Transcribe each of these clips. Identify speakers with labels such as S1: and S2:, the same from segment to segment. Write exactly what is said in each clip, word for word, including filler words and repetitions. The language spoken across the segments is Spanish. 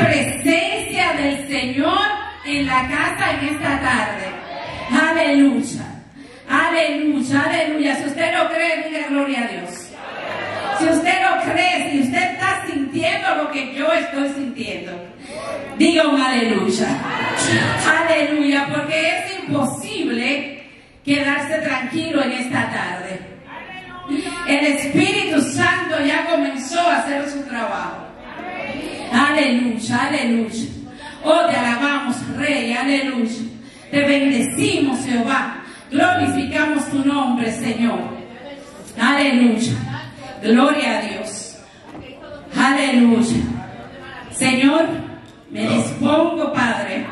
S1: presencia del Señor en la casa en esta tarde. Aleluya. Aleluya, aleluya. Si usted lo cree, diga gloria a Dios. Si usted lo cree, si usted está sintiendo lo que yo estoy sintiendo, diga un aleluya. Aleluya, porque es imposible quedarse tranquilo en esta tarde. El Espíritu Santo ya comenzó a hacer su trabajo. Aleluya, aleluya. Oh, te alabamos, Rey, aleluya. Te bendecimos, Jehová. Glorificamos tu nombre, Señor. Aleluya. Gloria a Dios. Aleluya. Señor, me dispongo, Padre,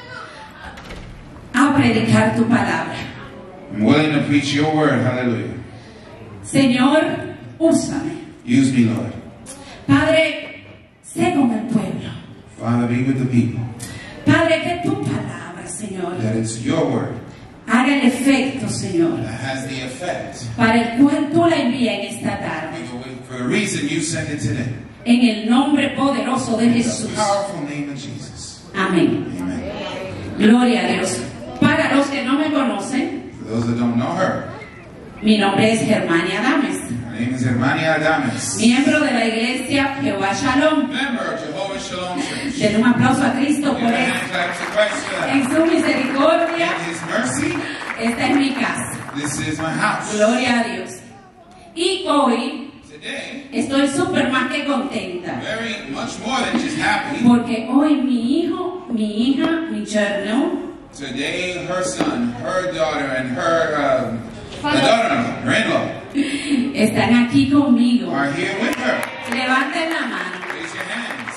S1: a predicar tu palabra.
S2: I'm willing to preach your word. Hallelujah.
S1: Señor, úsame.
S2: Use me, Lord.
S1: Padre, sé con el pueblo.
S2: Father, be with the people.
S1: Padre, que tu palabra, Señor,
S2: That it's your word
S1: haga el efecto, Señor,
S2: that has the effect
S1: para el cual tú la envías en esta tarde.
S2: for the reason you sent it today.
S1: En el nombre poderoso de
S2: In the
S1: Jesús.
S2: powerful name of Jesus.
S1: Amén.
S2: Amen.
S1: Gloria a Dios. Para los que no me conocen,
S2: For those that don't know her,
S1: mi nombre es Germania Adames,
S2: her name is Hermania Adames,
S1: miembro de la iglesia Jehová Shalom.
S2: member of Jehovah Shalom Church.
S1: Den un aplauso a Cristo
S2: Give
S1: por
S2: a
S1: eso.
S2: hand clap to Christ for
S1: En
S2: that.
S1: su misericordia,
S2: In His mercy,
S1: esta es mi casa.
S2: this is my house.
S1: Gloria a Dios. Y hoy
S2: Today,
S1: estoy súper más que contenta.
S2: very much more than just happy.
S1: Porque hoy mi hijo, mi hija, mi yerno,
S2: Today, her son, her daughter, and her um, the daughter-in-law, her in-law,
S1: están aquí conmigo.
S2: are here with her.
S1: Levanten la mano.
S2: Raise your hands.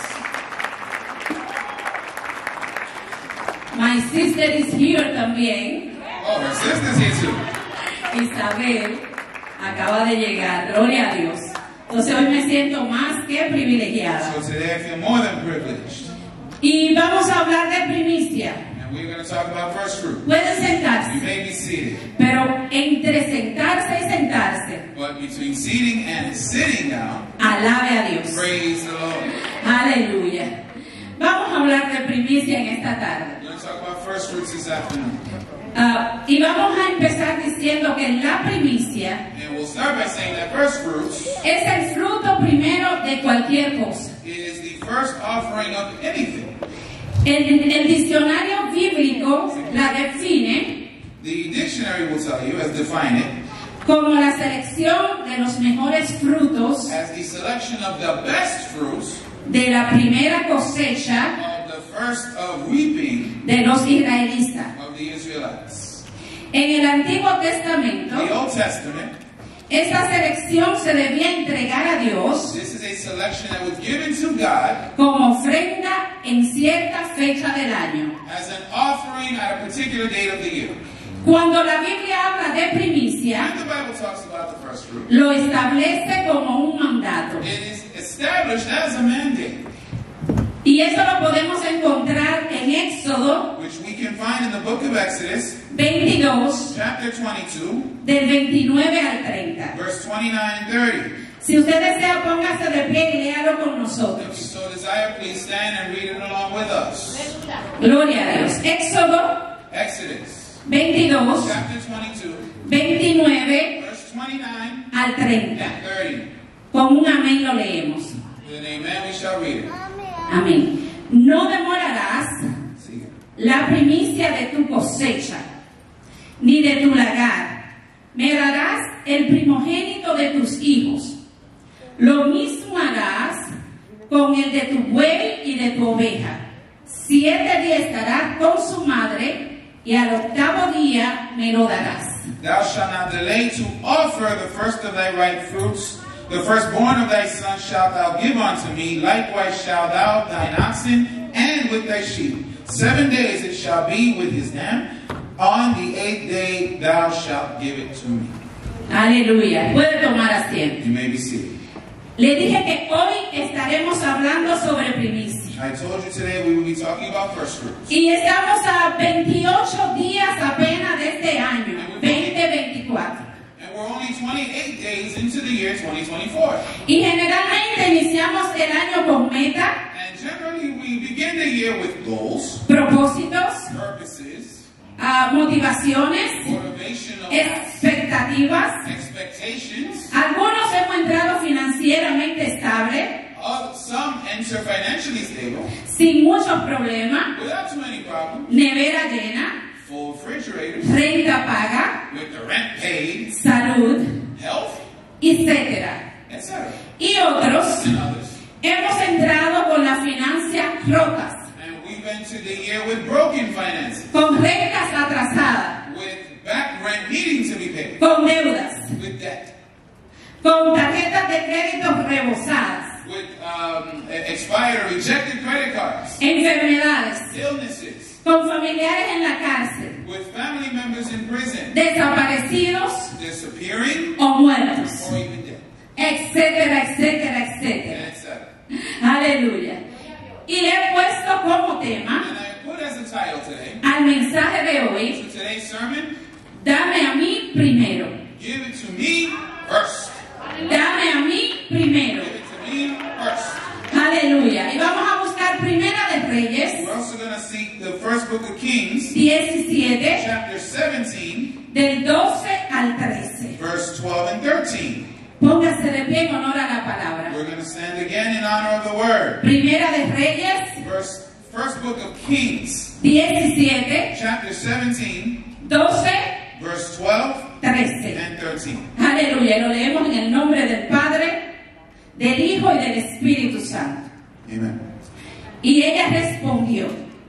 S1: My sister is here también.
S2: Oh, her sister's here too.
S1: Isabel acaba de llegar. Gloria a Dios. Entonces hoy me siento más que privilegiada.
S2: So today I feel more than privileged.
S1: Y vamos a hablar de primicia.
S2: And we're going to talk about first fruit.
S1: Pueden
S2: You
S1: sentarse,
S2: may be seated,
S1: pero entre sentarse y sentarse,
S2: but between seating and sitting down,
S1: alabe a Dios.
S2: praise the Lord.
S1: Aleluya. Vamos a hablar de primicia en esta tarde.
S2: We're going to talk about first fruits this afternoon.
S1: Ah, y vamos a empezar diciendo que la primicia
S2: And we'll start by saying that first fruits
S1: es el fruto primero de cualquier cosa.
S2: is the first offering of anything.
S1: El, el diccionario bíblico la define
S2: The dictionary will tell you, as define it,
S1: como la selección de los mejores frutos
S2: as the selection of the best fruits
S1: de la primera cosecha
S2: of the first of reaping
S1: de los israelitas.
S2: of the Israelites.
S1: En el Antiguo Testamento,
S2: The Old Testament,
S1: esta selección se debía entregar a Dios
S2: this is a selection that was given to God
S1: como ofrenda en cierta fecha del año.
S2: as an offering at a particular date of the year.
S1: Cuando la Biblia habla de primicia,
S2: When the Bible talks about the first fruit,
S1: lo establece como un mandato.
S2: it is established as a mandate,
S1: Y eso lo podemos encontrar en Éxodo
S2: which we can find in the book of Exodus,
S1: veintidós,
S2: chapter twenty-two,
S1: del veintinueve al treinta.
S2: verse twenty-nine and thirty.
S1: Si usted desea, póngase de pie y léalo con
S2: If you
S1: nosotros.
S2: so desire, please stand and read it along with us.
S1: Gloria a Dios. Éxodo
S2: Exodus,
S1: veintidós,
S2: chapter twenty-two,
S1: veintinueve
S2: verse twenty-nine
S1: al treinta.
S2: and thirty.
S1: Con un amén lo leemos.
S2: With an amen, we shall read it.
S1: Amén. No demorarás
S2: Sigue.
S1: la primicia de tu cosecha, ni de tu lagar. Me darás el primogénito de tus hijos. Lo mismo harás con el de tu buey y de tu oveja. Siete días estarás con su madre, y al octavo día me lo darás.
S2: Thou shalt not delay to offer the first of thy ripe fruits. The firstborn of thy son shalt thou give unto me. Likewise shalt thou thine oxen and with thy sheep. Seven days it shall be with his dam. On the eighth day thou shalt give it to me.
S1: Aleluya. Puede tomar asiento.
S2: You may be seated.
S1: Le dije que hoy estaremos hablando sobre primicia.
S2: I told you today we will be talking about first fruits.
S1: Y estamos a veintiocho días apenas de este año, veinte veinticuatro.
S2: And we're only twenty-eight days into the year twenty twenty-four.
S1: Y generalmente iniciamos el año con meta,
S2: And generally we year with goals,
S1: propósitos,
S2: purposes,
S1: ah, motivaciones,
S2: motivational
S1: expectativas.
S2: expectations.
S1: Algunos hemos entrado financieramente estable,
S2: Uh, some enter financially stable,
S1: sin muchos problemas,
S2: without too many problems,
S1: nevera llena,
S2: full refrigerators,
S1: renta paga,
S2: with the rent paid,
S1: salud,
S2: health,
S1: etcétera.
S2: et cetera.
S1: Y otros
S2: And others.
S1: hemos entrado con las finanzas rotas,
S2: And we've entered the year with broken finances,
S1: con rentas atrasadas,
S2: with back rent needing to be paid,
S1: con deudas,
S2: with debt,
S1: con tarjetas de crédito rebosadas,
S2: with um, expired or rejected credit cards,
S1: enfermedades,
S2: illnesses,
S1: con familiares en la cárcel,
S2: with family members in prison,
S1: desaparecidos
S2: disappearing,
S1: o muertos,
S2: or even dead,
S1: etcétera, etcétera, etcétera.
S2: et cetera.
S1: Aleluya. Y le he puesto como tema
S2: And I put as a title today,
S1: al mensaje de hoy,
S2: to today's sermon,
S1: dame a mí primero.
S2: give it to me first.
S1: Dame a mí primero.
S2: Give it to me first.
S1: Aleluya. Y vamos a buscar Primera de Reyes
S2: We're also going to seek the first book of Kings,
S1: diecisiete,
S2: chapter seventeen,
S1: del doce al trece.
S2: verse twelve and thirteen.
S1: Póngase de pie en honor a la palabra.
S2: We're going to stand again in honor of the word.
S1: Primera de Reyes
S2: Verse, first book of Kings,
S1: diecisiete,
S2: chapter seventeen,
S1: doce,
S2: verse twelve
S1: trece.
S2: and thirteen.
S1: Aleluya. Y lo leemos en el nombre del Padre, del Hijo y del Espíritu Santo.
S2: Amen.
S1: Y ella respondió: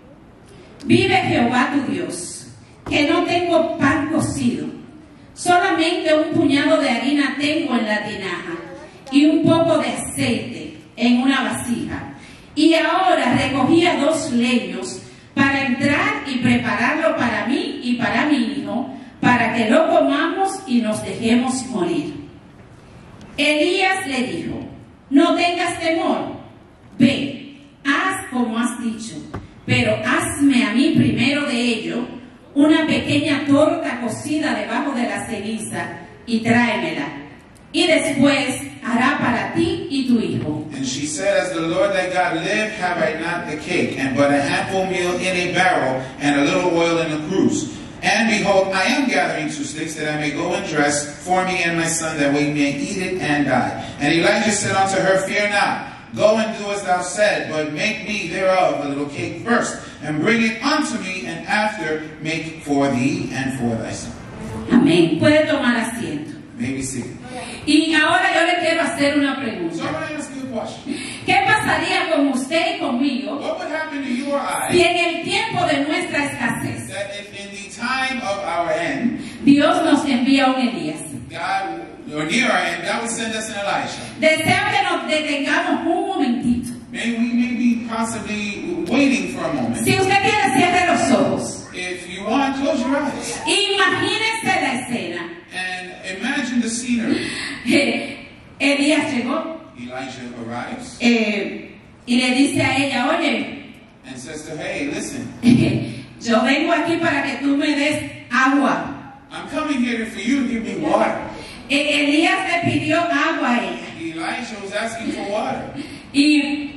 S1: vive Jehová tu Dios, que no tengo pan cocido, solamente un puñado de harina tengo en la tinaja y un poco de aceite en una vasija. Y ahora recogía dos leños para entrar y prepararlo para mí y para mi hijo, para que lo comamos y nos dejemos morir. Elías le dijo: no tengas temor, ve, haz como has dicho, pero hazme a mí primero de ello una pequeña torta cocida debajo de la ceniza y tráemela, y después hará para ti y tu hijo.
S2: And she said, as the Lord thy God live, have I not the cake, and but a handful meal in a barrel, and a little oil in a cruse. And behold, I am gathering two sticks, that I may go and dress for me and my son, that we may eat it and die. And Elijah said unto her, fear not, go and do as thou said, but make me thereof a little cake first, and bring it unto me, and after make for thee and for thy son.
S1: Amén. Puede tomar asiento.
S2: May we see.
S1: Y ahora yo le quiero hacer una
S2: So I
S1: pregunta.
S2: want to ask you a question.
S1: ¿Qué pasaría con usted y conmigo
S2: What would happen to you or
S1: si
S2: I,
S1: en el tiempo de nuestra escasez
S2: that if in the time of our end,
S1: Dios nos envía un Elías?
S2: God, or near our end, God would send us an Elisha?
S1: Deseo que nos detengamos un momentito.
S2: Maybe we may be possibly waiting for a moment.
S1: Si usted quiere, cierre los ojos.
S2: If you want, close your eyes
S1: Imagínese la escena.
S2: and imagine the scenery.
S1: Eh, Elías llegó
S2: Elijah arrives
S1: eh, y le dice a ella: oye,
S2: and says to her, hey, listen,
S1: yo vengo aquí para que tú me des agua.
S2: I'm coming here for you to give me water.
S1: Eh, Elías le pidió agua a ella.
S2: Elijah was asking for water.
S1: Y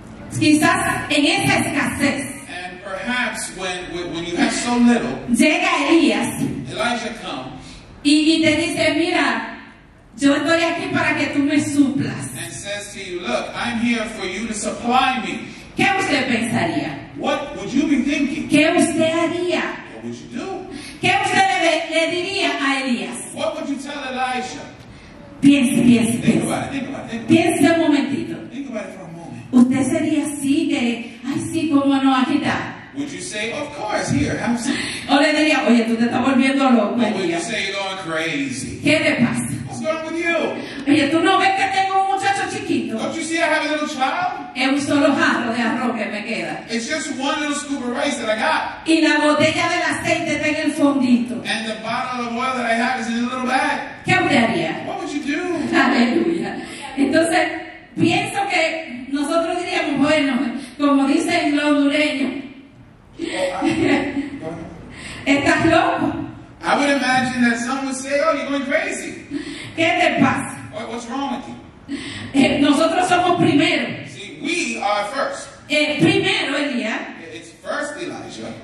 S1: quizás en esa escasez
S2: And perhaps when, when, when you have so little,
S1: llega Elías
S2: Elijah comes
S1: y, y te dice: mira, yo estoy aquí para que tú me suplas.
S2: and says to you, look, I'm here for you to supply me.
S1: ¿Qué usted pensaría?
S2: What would you be thinking?
S1: ¿Qué usted haría?
S2: What would you do?
S1: ¿Qué usted le, le diría a Elías?
S2: What would you tell Elisha?
S1: Piense, piense,
S2: Think
S1: piense.
S2: about it, think about it, think about it.
S1: Piense un momentito.
S2: Think about it for a moment.
S1: Usted sería así que, ay sí, cómo no, aquí está.
S2: Would you say, of course, here, have some?
S1: O le diría: oye, tú te estás volviendo loco,
S2: Or would you
S1: Elías.
S2: say you're going crazy?
S1: ¿Qué te pasa?
S2: What's going on with you?
S1: Oye, ¿tú no ves que tengo un muchacho chiquito?
S2: Don't you see I have a little child?
S1: Es un solo jarro de arroz que me queda.
S2: It's just one little scoop of rice that I got.
S1: Y la botella del aceite está en el fondito.
S2: And the bottle of oil that I have is in a little bag.
S1: ¿Qué usted haría?
S2: What would you do?
S1: Aleluya. Entonces, pienso que nosotros diríamos: bueno, como dicen los hondureños,
S2: Oh, I, go ahead.
S1: ¿estás loco?
S2: I would imagine that some would say, oh, you're going crazy.
S1: ¿Qué te pasa?
S2: What, what's wrong with you?
S1: Eh, nosotros somos primero.
S2: See, we are first.
S1: Eh, primero, Elías,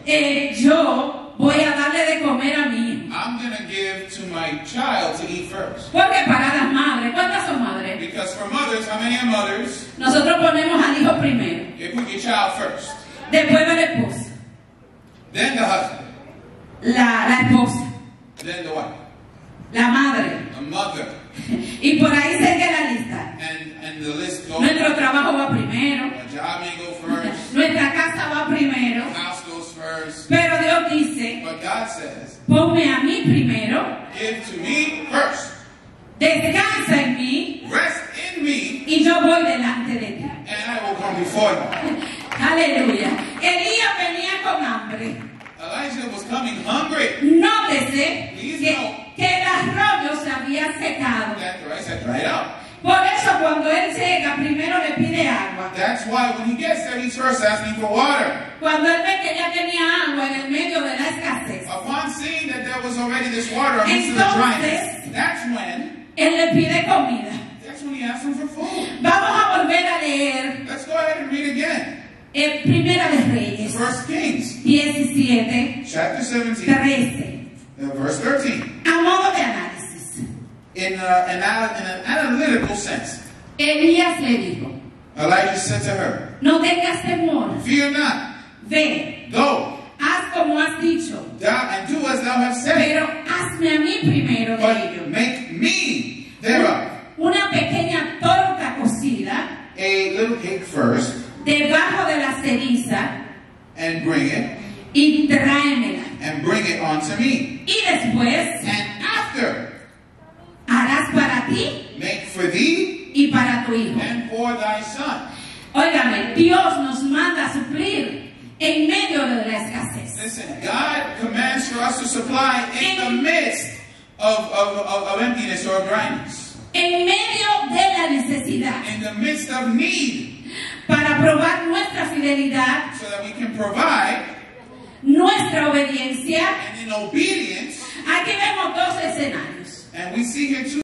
S1: eh, yo voy a darle de comer a mi hijo.
S2: I'm going to give to my child to eat first.
S1: Porque para las madres, ¿cuántas son madres?
S2: Because for mothers, how many are mothers?
S1: Nosotros ponemos al hijo primero,
S2: You put your child first.
S1: después va la esposa,
S2: Then the husband.
S1: la, la esposa,
S2: Then the wife.
S1: la madre,
S2: The mother.
S1: y por ahí sigue la lista.
S2: And, and the list goes.
S1: Nuestro trabajo va primero,
S2: A job may go first.
S1: nuestra casa va primero,
S2: House goes first.
S1: pero Dios dice,
S2: But God says,
S1: ponme a mí primero,
S2: give to me first.
S1: descansa en mí
S2: Rest in me,
S1: y yo voy delante de ti.
S2: and I will come before you.
S1: Aleluya. Elías venía con hambre.
S2: Elijah was coming hungry.
S1: Nótese que, que el arroyo se había secado.
S2: That the rice had dried out.
S1: Por eso cuando él llega, primero le pide agua.
S2: That's why when he gets there, he's first asking for water.
S1: Cuando él ve que ya tenía agua en el medio de la escasez,
S2: Upon seeing that there was already this water amidst the dryness,
S1: Entonces-
S2: that's when,
S1: él le pide comida.
S2: that's when he asked him for food.
S1: Vamos a volver a leer
S2: Let's go ahead and read again.
S1: en Primera de Reyes,
S2: First Kings,
S1: diecisiete,
S2: chapter seventeen,
S1: trece,
S2: uh, verse thirteen.
S1: a modo de análisis.
S2: In, uh, an, ana- in an analytical sense,
S1: Elías le dijo,
S2: Elijah said to her,
S1: no tengas temor,
S2: fear not,
S1: ve,
S2: go,
S1: haz como has dicho,
S2: thou, and do as thou hast said,
S1: pero hazme a mí primero de
S2: but
S1: ello.
S2: make me thereof
S1: Una pequeña torta cocida
S2: a little cake first,
S1: debajo de la ceniza
S2: and bring it,
S1: y tráemela.
S2: and bring it unto me.
S1: Y después
S2: And after,
S1: harás para ti
S2: make for thee
S1: y para tu hijo.
S2: and for thy son.
S1: Óigame, Dios nos manda a suplir en medio de la escasez.
S2: Listen, God commands for us to supply in the midst of, of, of, of emptiness or dryness,
S1: En medio de la necesidad,
S2: in the midst of need,
S1: para probar nuestra fidelidad,
S2: so that we can provide,
S1: nuestra obediencia.
S2: and in obedience,
S1: Aquí vemos dos escenarios.
S2: and we see here two